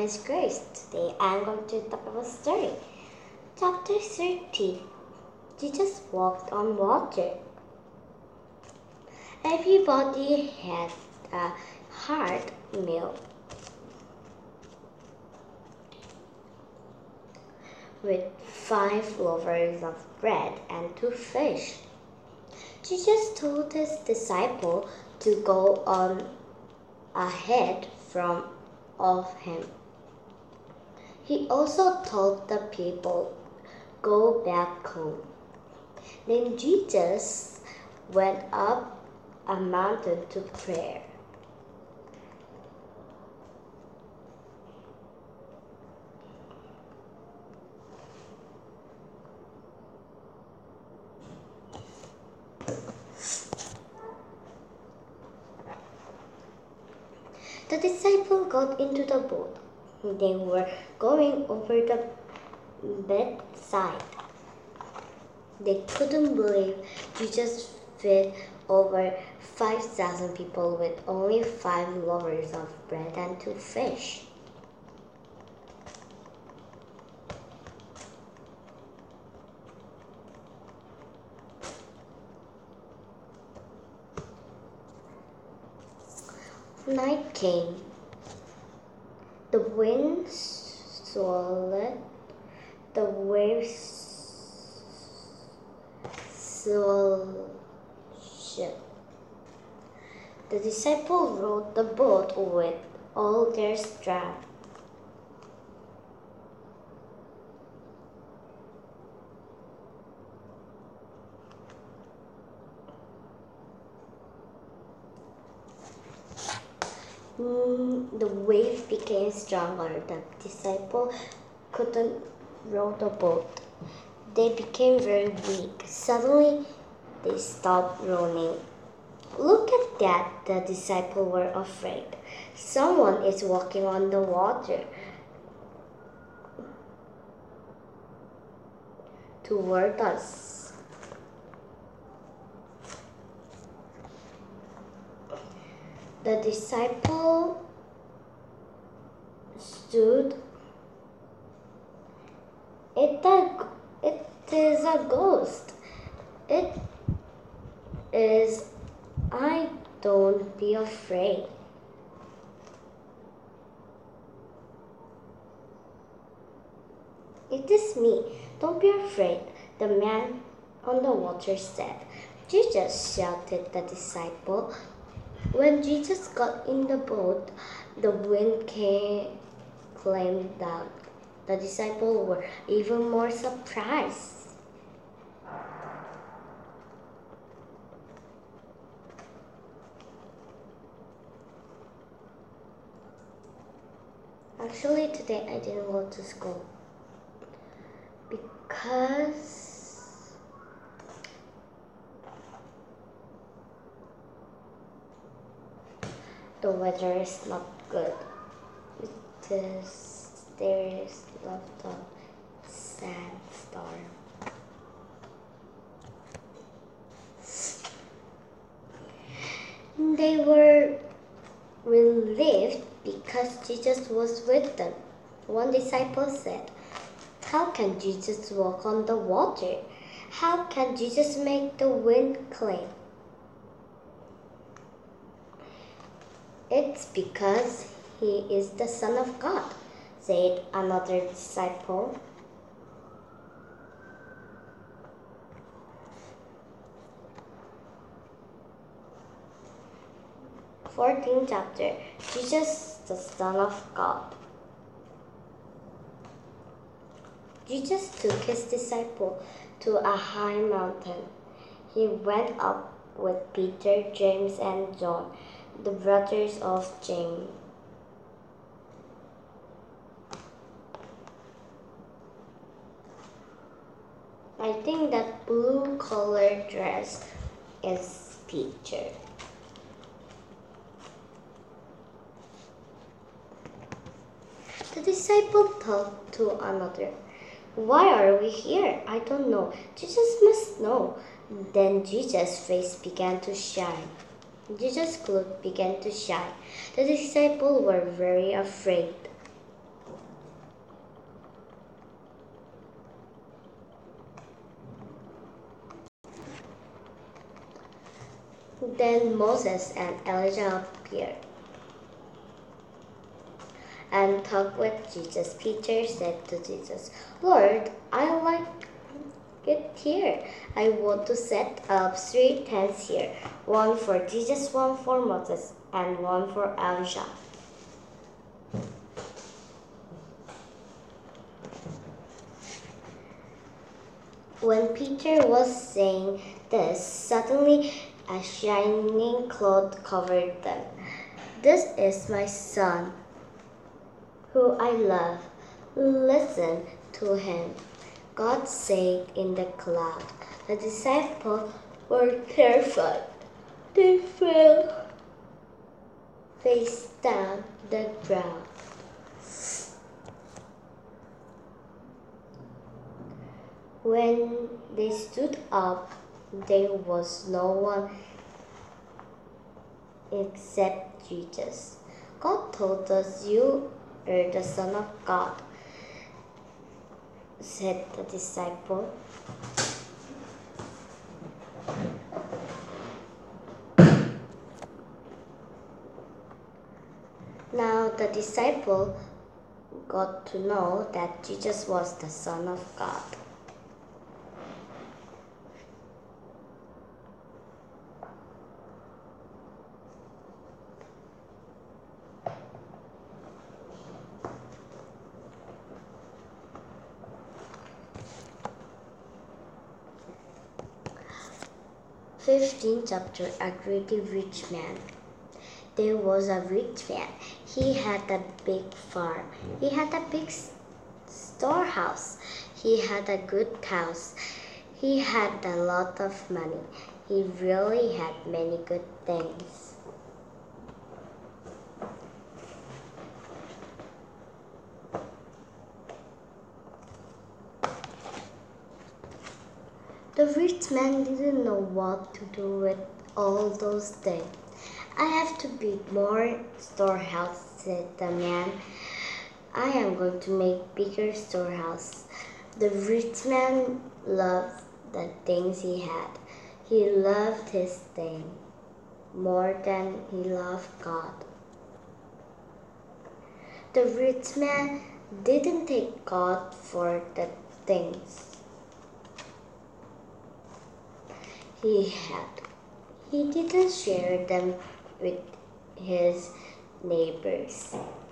is Grace. Today I'm going to talk about a story. Chapter 30. Jesus walked on water. Everybody had a hard meal with 5 loaves of bread and 2 fish. Jesus told his disciple to go on ahead of him. He also told the people, "Go back home." Then Jesus went up a mountain to pray. The disciples got into the boat. They were going over the bedside. They couldn't believe Jesus fed over 5,000 people with only 5 loaves of bread and 2 fish. Night came. The wind swallowed, the waves swelled ship. The disciples rowed the boat with all their strength. The wave became stronger. The disciples couldn't row the boat. They became very weak. Suddenly, they stopped rowing. "Look at that," the disciples were afraid. "Someone is walking on the water toward us." The disciple stood. It is a ghost. It is. I don't be afraid. "It is me. Don't be afraid," the man on the water said. "Jesus," shouted the disciple. When Jesus got in the boat, the wind calmed down. The disciples were even more surprised. Actually, today I didn't go to school because the weather is not good. There is a lot of sandstorm. They were relieved because Jesus was with them. One disciple said, "How can Jesus walk on the water? How can Jesus make the wind calm?" "It's because he is the Son of God," said another disciple. Fourteenth chapter. Jesus, the Son of God. Jesus took his disciple to a high mountain. He went up with Peter, James, and John, the brothers of James. I think that blue colored dress is Peter. The disciple talked to another. "Why are we here? I don't know. Jesus must know." Then Jesus' face began to shine. Jesus' clothes began to shine. The disciples were very afraid. Then Moses and Elijah appeared and talked with Jesus. Peter said to Jesus, Lord, I like it here. I want to set up 3 tents here, one for Jesus, one for Moses, and one for Elijah. When Peter was saying this, suddenly a shining cloth covered them. This is my son, who I love. Listen to him, God said in the cloud. The disciples were terrified. They fell face down the ground. When they stood up, there was no one except Jesus. God told us, You are the Son of God, said the disciple. Now the disciple got to know that Jesus was the Son of God. Chapter, A Greedy Rich Man. There was a rich man. He had a big farm. He had a big storehouse. He had a good house. He had a lot of money. He really had many good things. The rich man didn't know what to do with all those things. I have to build more storehouse, said the man. I am going to make bigger storehouse. The rich man loved the things he had. He loved his thing more than he loved God. The rich man didn't take God for the things he had. He didn't share them with his neighbors.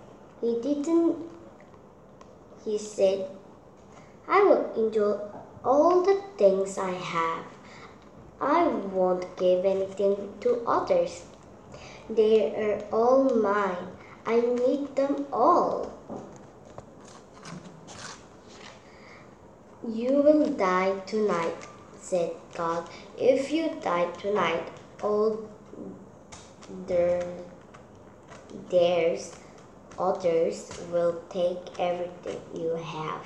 He said, I will enjoy all the things I have. I won't give anything to others. They are all mine. I need them all. You will die tonight, said God. If you die tonight, all others will take everything you have.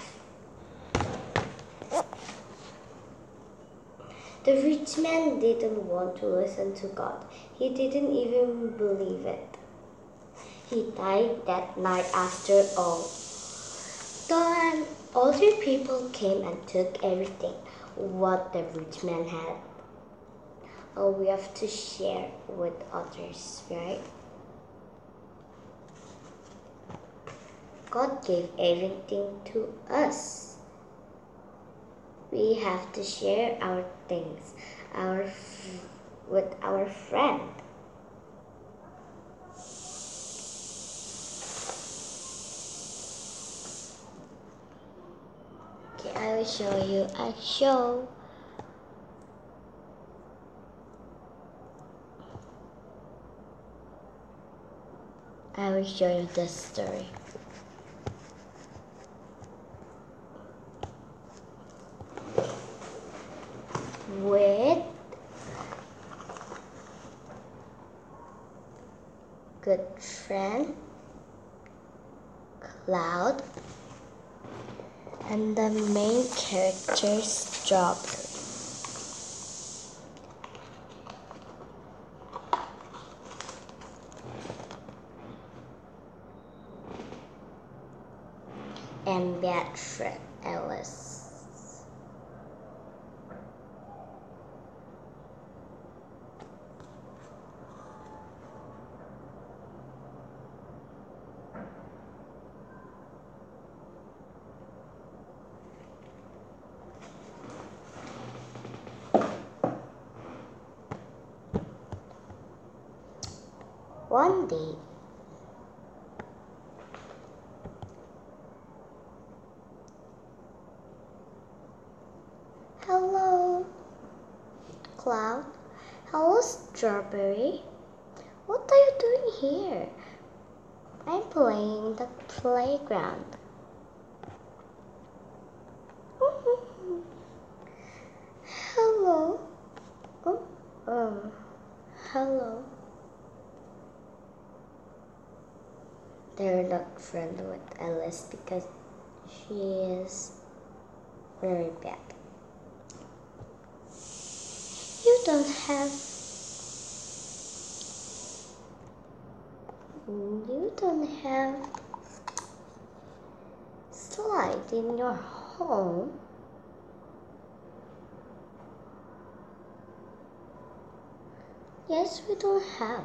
The rich man didn't want to listen to God. He didn't even believe it. He died that night after all. Then other people came and took everything what the rich man had. Oh, we have to share with others, right? God gave everything to us. We have to share our things with our friend. Okay, I will show you a show. I will show you this story. With good friend Cloud and the main character's Strawberry. And bad friend Alice. One day, hello, Cloud. Hello, Strawberry. What are you doing here? I'm playing in the playground. Hello. Hello. They're not friendly with Alice because she is very bad. You don't have slide in your home. Yes, we don't have.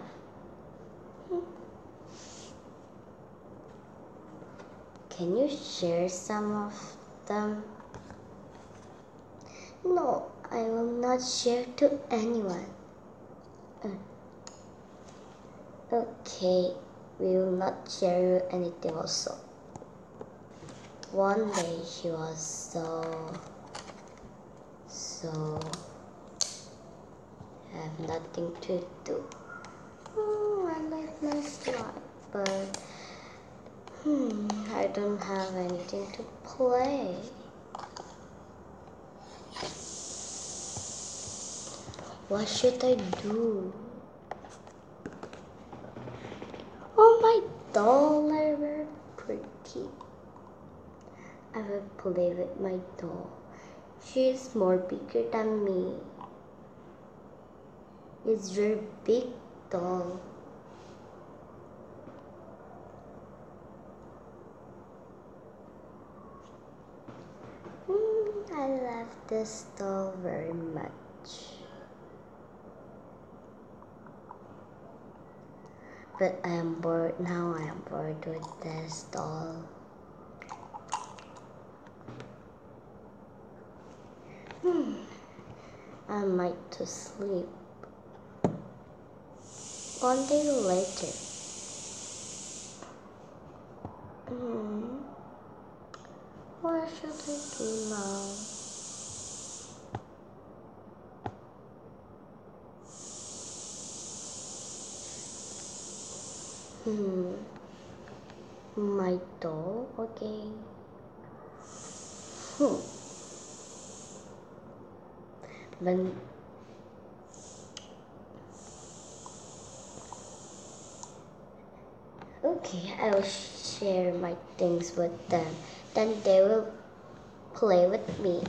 Can you share some of them? No, I will not share to anyone. Okay, we will not share you anything also. One day she was so have nothing to do. I like my slide, but I don't have anything to play. What should I do? Oh, my doll are very pretty. I will play with my doll. She is more bigger than me. It's very big doll. I love this doll very much. But I am bored now. I am bored with this doll. I might to sleep. One day later. What should I do now? My doll again. When okay, I will share my things with them. Then they will play with me.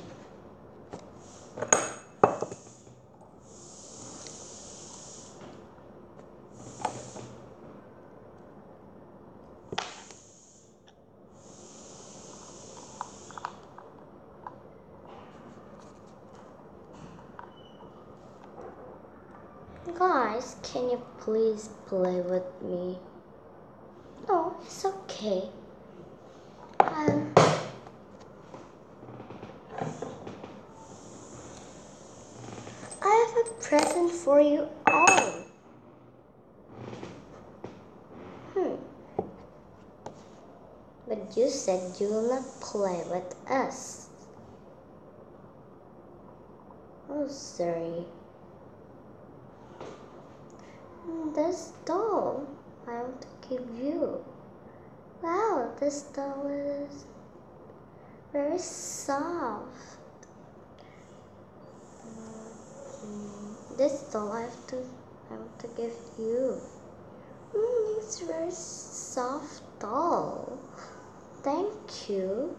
Guys, can you please play with me? No, it's okay. I have a present for you all. But you said you will not play with us. Oh, sorry. This doll I want to give you. Wow, this doll is very soft. This doll I want to give you. It's very soft doll. Thank you.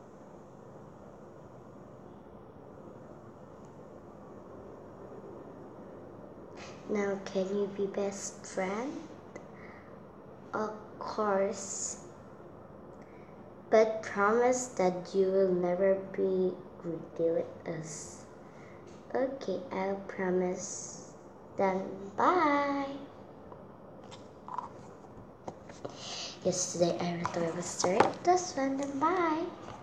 Now can you be best friend? Of course. But promise that you will never be greedy with us. Okay, I'll promise. Then bye. Yesterday I thought it was this one. Then bye.